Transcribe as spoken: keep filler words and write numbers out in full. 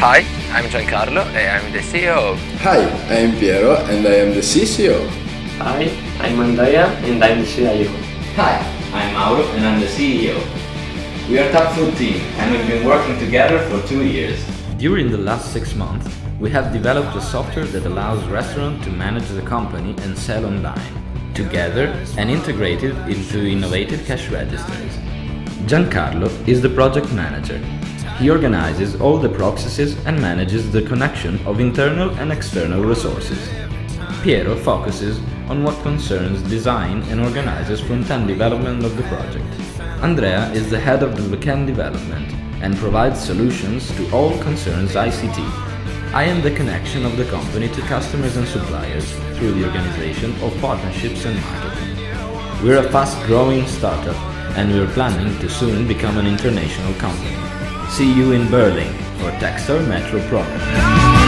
Hi, I'm Giancarlo and I'm the C E O. Hi, I'm Piero and I am the C C O. Hi, I'm Andrea and I'm the C I O. Hi, I'm Mauro and I'm the C E O. We are TapFood Team and we've been working together for two years. During the last six months, we have developed a software that allows restaurants to manage the company and sell online, together and integrated into innovative cash registers. Giancarlo is the project manager. He organizes all the processes and manages the connection of internal and external resources. Piero focuses on what concerns design and organizes front-end development of the project. Andrea is the head of the backend development and provides solutions to all concerns I C T. I am the connection of the company to customers and suppliers through the organization of partnerships and marketing. We're a fast-growing startup and we're planning to soon become an international company. See you in Berlin for Textor Metro Product.